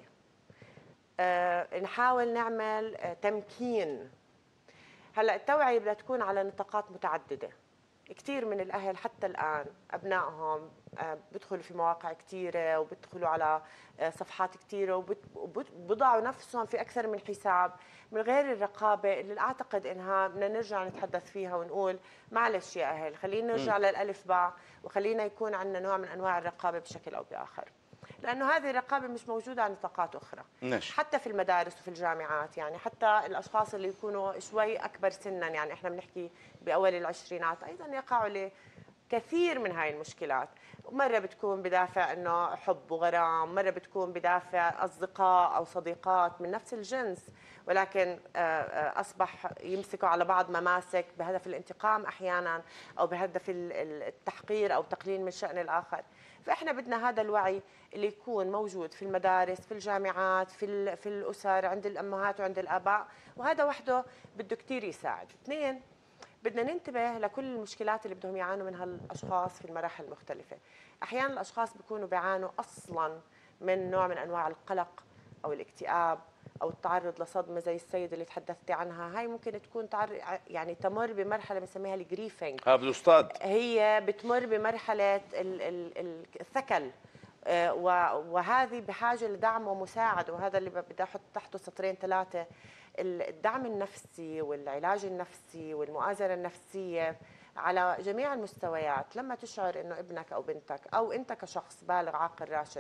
نحاول نعمل تمكين. هلا التوعيه بدها تكون على نطاقات متعدده. كثير من الاهل حتى الان ابنائهم بيدخلوا في مواقع كثيره وبيدخلوا على صفحات كثيره وبضعوا نفسهم في اكثر من حساب من غير الرقابه اللي اعتقد انها بدنا نرجع نتحدث فيها ونقول معلش يا اهل خلينا نرجع للالف باء وخلينا يكون عندنا نوع من انواع الرقابه بشكل او باخر. لانه هذه الرقابه مش موجوده على نطاقات اخرى. حتى في المدارس وفي الجامعات، يعني حتى الاشخاص اللي يكونوا شوي اكبر سنا، يعني احنا بنحكي باول العشرينات، ايضا يقعوا لكثير من هاي المشكلات. مرة بتكون بدافع انه حب وغرام، مرة بتكون بدافع اصدقاء او صديقات من نفس الجنس، ولكن اصبح يمسكوا على بعض مماسك بهدف الانتقام احيانا، او بهدف التحقير او تقليل من شأن الاخر. فاحنا بدنا هذا الوعي اللي يكون موجود في المدارس، في الجامعات، في الاسر، عند الامهات وعند الاباء، وهذا وحده بده كثير يساعد. اثنين، بدنا ننتبه لكل المشكلات اللي بدهم يعانوا منها الاشخاص في المراحل المختلفه. احيانا الاشخاص بيكونوا بيعانوا اصلا من نوع من انواع القلق او الاكتئاب او التعرض لصدمه زي السيده اللي تحدثتي عنها. هاي ممكن تكون يعني تمر بمرحله بنسميها الجريفنج. بالاستاذ هي بتمر بمرحله الثكل، وهذه بحاجه لدعم ومساعده، وهذا اللي بدي احط تحته سطرين ثلاثه. الدعم النفسي والعلاج النفسي والمؤازرة النفسية على جميع المستويات. لما تشعر انه ابنك او بنتك او انت كشخص بالغ عاقل راشد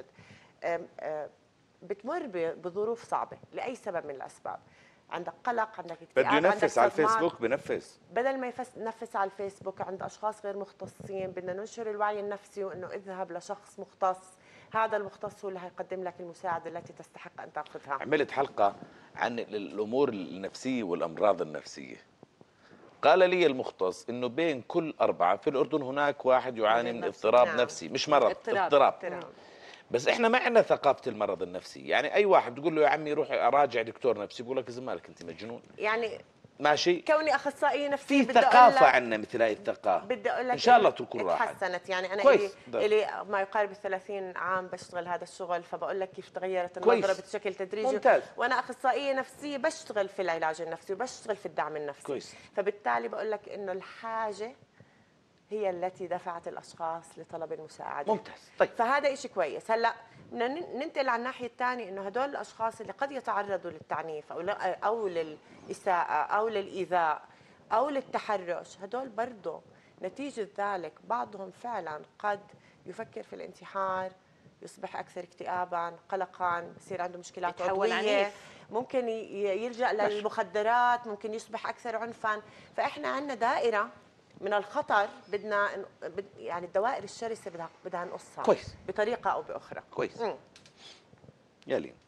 بتمر بظروف صعبة لأي سبب من الأسباب، عندك قلق، عندك اكتئاب، بده ينفس على الفيسبوك، بنفس بدل ما ينفس على الفيسبوك عند اشخاص غير مختصين، بدنا ننشر الوعي النفسي وانه اذهب لشخص مختص. هذا المختص هو اللي هيقدم لك المساعده التي تستحق ان تاخذها. عملت حلقه عن الامور النفسيه والامراض النفسيه. قال لي المختص انه بين كل 4 في الاردن هناك واحد يعاني من اضطراب نفسي، مش مرض، اضطراب. بس احنا ما عندنا ثقافه المرض النفسي. يعني اي واحد تقول له يا عمي روح راجع دكتور نفسي بقول لك اذا مالك انت مجنون. يعني ماشي، كوني اخصائيه نفسيه في ثقافه عندنا مثل هاي الثقافه، بدي اقول لك ان شاء الله تكون راحت. تحسنت. يعني انا لي ما يقارب 30 عام بشتغل هذا الشغل، فبقول لك كيف تغيرت النظره بشكل تدريجي. ممتاز. وانا اخصائيه نفسيه بشتغل في العلاج النفسي وبشتغل في الدعم النفسي. كويس. فبالتالي بقول لك انه الحاجه هي التي دفعت الاشخاص لطلب المساعده. ممتاز. طيب فهذا شيء كويس. هلا بدنا ننتقل على الناحيه الثانيه، انه هدول الاشخاص اللي قد يتعرضوا للتعنيف او للاساءه او للايذاء او للتحرش، هدول برضه نتيجه ذلك بعضهم فعلا قد يفكر في الانتحار يصبح اكثر اكتئابا، قلقا، بصير عنده مشكلات يتحول عضويه، عنيف. ممكن يلجا للمخدرات، ممكن يصبح اكثر عنفا. فاحنا عندنا دائره من الخطر، بدنا يعني الدوائر الشرسه بدها نقصها كويس بطريقه او باخرى. كويس. يا لين،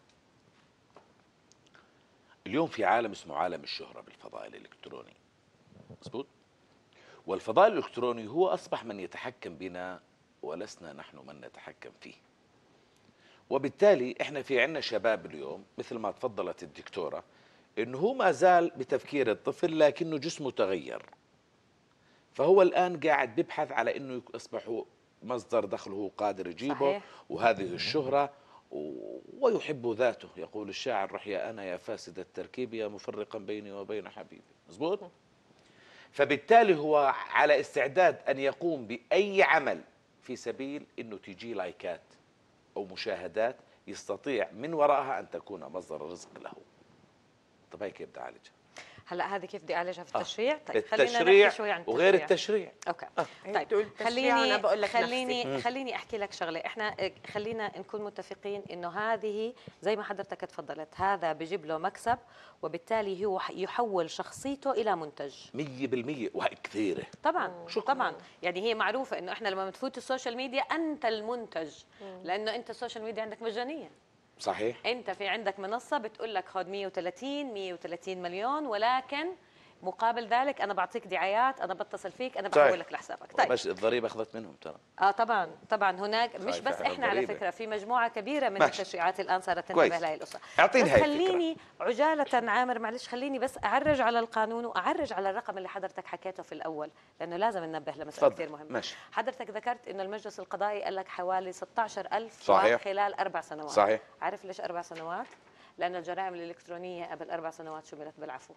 اليوم في عالم اسمه عالم الشهرة بالفضاء الإلكتروني، مظبوط؟ والفضاء الإلكتروني هو أصبح من يتحكم بنا ولسنا نحن من نتحكم فيه. وبالتالي احنا في عنا شباب اليوم مثل ما تفضلت الدكتورة انه هو ما زال بتفكير الطفل لكنه جسمه تغير، فهو الآن قاعد بيبحث على انه يصبح مصدر دخل هو قادر يجيبه. صحيح. وهذه الشهرة ويحب ذاته، يقول الشاعر: رحيا أنا يا فاسد التركيب يا مفرقا بيني وبين حبيبي. مظبوط؟ فبالتالي هو على استعداد أن يقوم بأي عمل في سبيل أنه تجي لايكات أو مشاهدات يستطيع من وراءها أن تكون مصدر رزق له. طب هي كيف بدي أعالجها؟ هلا هذه كيف بدي اعالجها في التشريع؟ طيب التشريع خلينا نحكي شوي عن التشريع وغير التشريع. اوكي. طيب طيب أنا بقول لك نفسي. خليني احكي لك شغله. احنا خلينا نكون متفقين انه هذه زي ما حضرتك تفضلت، هذا بجيب له مكسب، وبالتالي هو يحول شخصيته الى منتج 100%. وهي كثيره طبعا. طبعا يعني هي معروفه انه احنا لما بتفوت السوشيال ميديا انت المنتج، لانه انت السوشيال ميديا عندك مجانيه. صحيح. انت في عندك منصه بتقول لك خذ 130 مليون، ولكن مقابل ذلك انا بعطيك دعايات، انا بتصل فيك، انا بحول لك لحسابك. طيب بس الضريبه اخذت منهم ترى. طبعا هناك مش بس احنا على فكره، في مجموعه كبيره من التشريعات الان صارت تنتبه لهي القصه. اعطيني هاي خليني عجاله عامر، معلش خليني بس اعرج على القانون واعرج على الرقم اللي حضرتك حكيته في الاول، لانه لازم ننبه لمساله كثير مهمه. ماشي. حضرتك ذكرت انه المجلس القضائي قال لك حوالي 16,000 صحيح. خلال 4 سنوات. صحيح. عارف ليش 4 سنوات؟ لأن الجرائم الإلكترونية قبل 4 سنوات شملت بالعفو.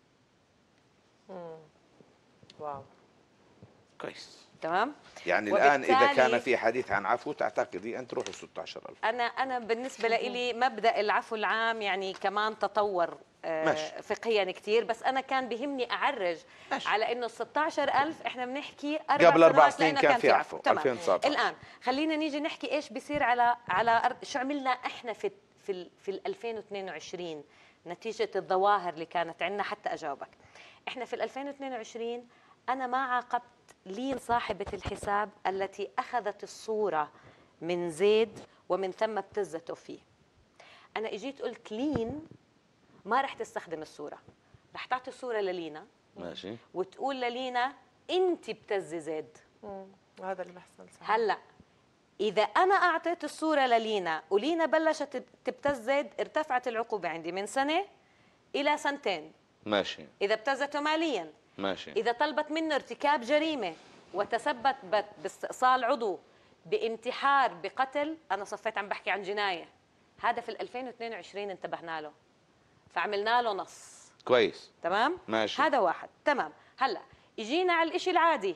واو. كويس. تمام؟ يعني الآن إذا كان في حديث عن عفو تعتقدي أن تروحوا 16,000؟ أنا بالنسبة لي مبدأ العفو العام يعني كمان تطور فقهيا كثير، بس أنا كان بهمني أعرج على إنه 16,000 إحنا بنحكي قبل 4 سنين كان في عفو. 2019. الآن خلينا نيجي نحكي إيش بيصير على شو عملنا إحنا في 2022 نتيجة الظواهر اللي كانت عندنا. حتى أجاوبك، إحنا في 2022 أنا ما عاقبت لين صاحبة الحساب التي أخذت الصورة من زيد ومن ثم ابتزته فيه. أنا إجيت قلت لين ما رح تستخدم الصورة، رح تعطي الصورة للينا. ماشي. وتقول للينا أنت بتزي زيد. هذا اللي بيحصل. هلأ إذا أنا أعطيت الصورة للينا ولينا بلشت تبتز زيد، ارتفعت العقوبة عندي من سنة إلى 2 سنين. ماشي. إذا ابتزته ماليا. ماشي. إذا طلبت منه ارتكاب جريمة وتثبت باستئصال عضو، بانتحار، بقتل، أنا صفيت عم بحكي عن جناية. هذا في 2022 انتبهنا له، فعملنا له نص. كويس. تمام؟ ماشي. هذا واحد. تمام. هلا اجينا على الإشي العادي.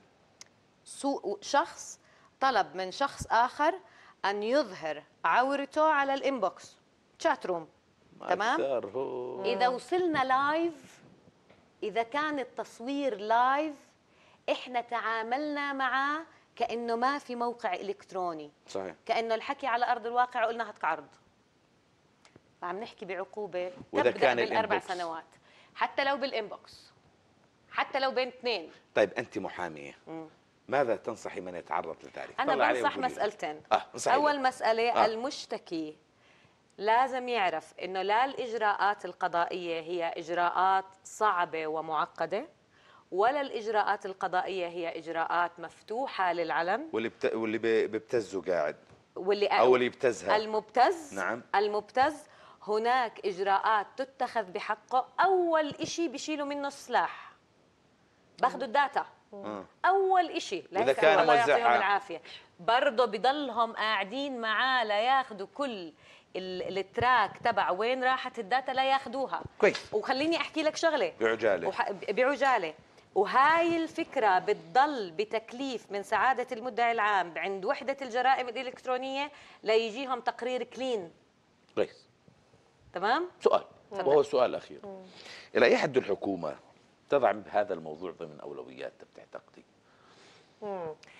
شخص طلب من شخص آخر أن يظهر عورته على الإنبوكس شات روم. تمام؟ إذا وصلنا لايف، إذا كان التصوير لايف، إحنا تعاملنا معه كأنه ما في موقع إلكتروني. صحيح. كأنه الحكي على أرض الواقع وقلنا هاتك عرض. فعم نحكي بعقوبة تبدأ بال4 سنوات، حتى لو بالإنبوكس، حتى لو بين 2. طيب أنت محامية، ماذا تنصحي من يتعرض لذلك؟ أنا بنصح مسألتين. أول مسألة المشتكي لازم يعرف إنه لا الإجراءات القضائية هي إجراءات صعبة ومعقدة، ولا الإجراءات القضائية هي إجراءات مفتوحة للعلن. واللي بيبتزوا قاعد، أو اللي يبتزها، المبتز. نعم. المبتز هناك إجراءات تتخذ بحقه. أول إشي بيشيلوا منه السلاح، باخذوا الداتا. أول إشي إذا كان الله يعطيهم موزعها العافية، برضه بضلهم قاعدين معاه لياخذوا كل التراك تبع وين راحت الداتا، لا ياخذوها. كويس. وخليني أحكي لك شغلة بعجالة. وهاي الفكرة بتضل بتكليف من سعادة المدعي العام عند وحدة الجرائم الإلكترونية ليجيهم تقرير كلين. كويس. تمام؟ سؤال، وهو السؤال الأخير. إلى أي حد الحكومة تضع هذا الموضوع ضمن أولوياتها بتعتقدي؟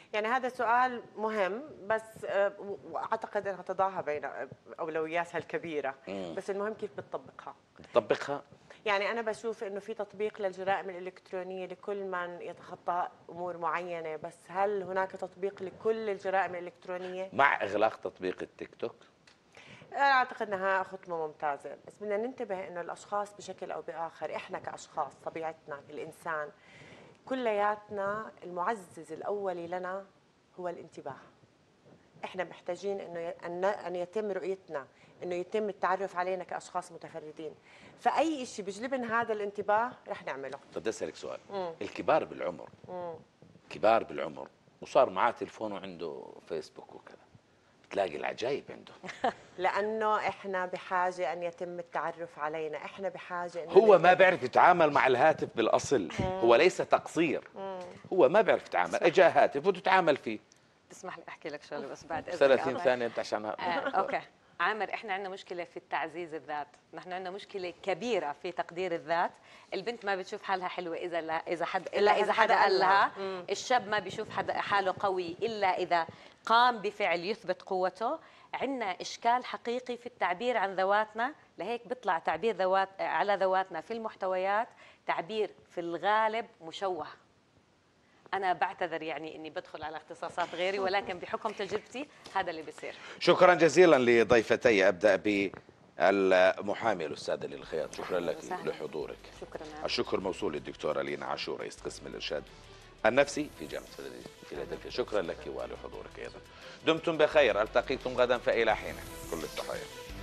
يعني هذا سؤال مهم، بس واعتقد انها تضعها بين اولوياتها الكبيره، بس المهم كيف بتطبقها. بتطبقها؟ يعني انا بشوف انه في تطبيق للجرائم الالكترونيه لكل من يتخطى امور معينه، بس هل هناك تطبيق لكل الجرائم الالكترونيه؟ مع اغلاق تطبيق التيك توك؟ انا اعتقد انها خطوه ممتازه، بس بدنا ننتبه انه الاشخاص بشكل او باخر، احنا كاشخاص طبيعتنا الانسان كلياتنا المعزز الاولي لنا هو الانتباه. احنا محتاجين انه ان يتم رؤيتنا، انه يتم التعرف علينا كاشخاص متفردين، فاي شيء بيجلبنا هذا الانتباه رح نعمله. طب بدي اسالك سؤال. الكبار بالعمر، كبار بالعمر وصار معاه تليفون وعنده فيسبوك وكذا، بتلاقي العجايب عنده. لانه احنا بحاجه ان يتم التعرف علينا، احنا بحاجه انه هو ما بيعرف يتعامل مع الهاتف بالاصل. هو ليس تقصير، هو ما بيعرف يتعامل، اجى هاتف وتتعامل فيه. تسمح لي احكي لك شغله بس بعد اذنك. 30 ثانيه انت عشان اوكي عامر، احنا عندنا مشكله في التعزيز الذات، نحن عندنا مشكله كبيره في تقدير الذات. البنت ما بتشوف حالها حلوه اذا حدا قال لها. الشاب ما بيشوف حاله قوي الا اذا قام بفعل يثبت قوته. عندنا اشكال حقيقي في التعبير عن ذواتنا، لهيك بيطلع تعبير على ذواتنا في المحتويات تعبير في الغالب مشوه. أنا بعتذر يعني إني بدخل على اختصاصات غيري، ولكن بحكم تجربتي هذا اللي بيصير. شكرا جزيلا لضيفتي. أبدأ بالمحامية الأستاذة للخياط، شكرا لك لحضورك. شكرا. الشكر موصول للدكتورة لينا عاشور رئيس قسم الإرشاد النفسي في جامعة فيلادلفيا، شكرا لك ولحضورك أيضا. دمتم بخير، ألتقيكم غدا فإلى حين، كل التحية.